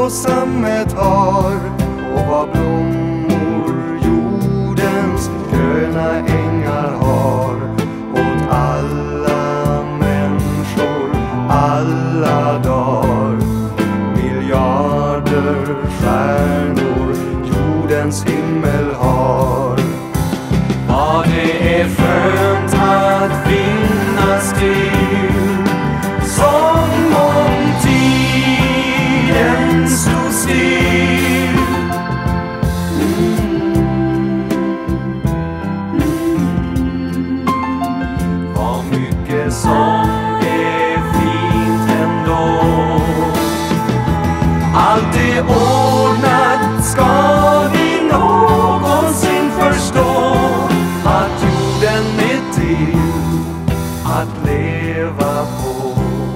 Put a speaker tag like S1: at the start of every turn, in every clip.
S1: sammet har, och vad blommor jordens gröna ängar har, åt alla människor alla dagar. Miljarder stjärnor jordens himmel har. Vad det är skönt att finnas till, som om tiden stod still. Vad mycket som är fint ändå. Allt är ordnat, ska vi någonsin förstå att jorden är till att leva på.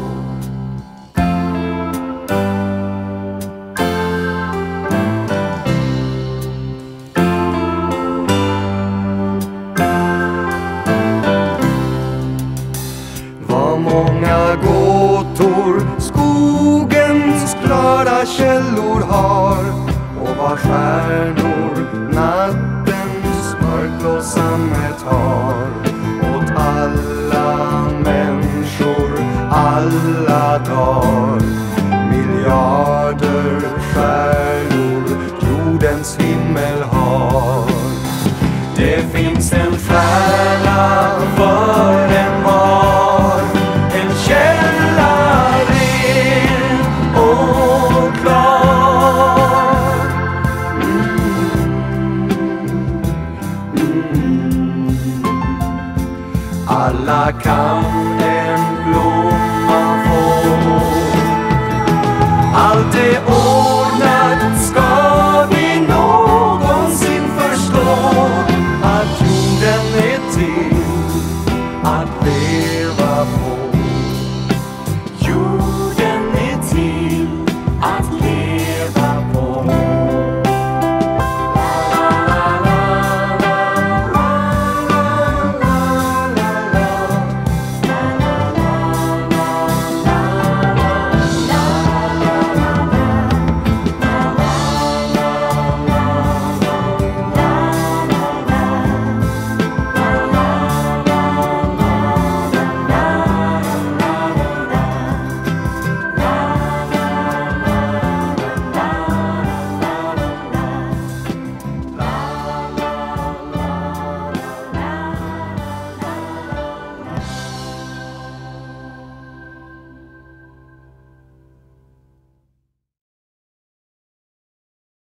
S1: Vad många gåtor skogens klara källor har, och vad stjärnor nattens mörkblå sammet har, åt alla människor alla dagar. Miljarder stjärnor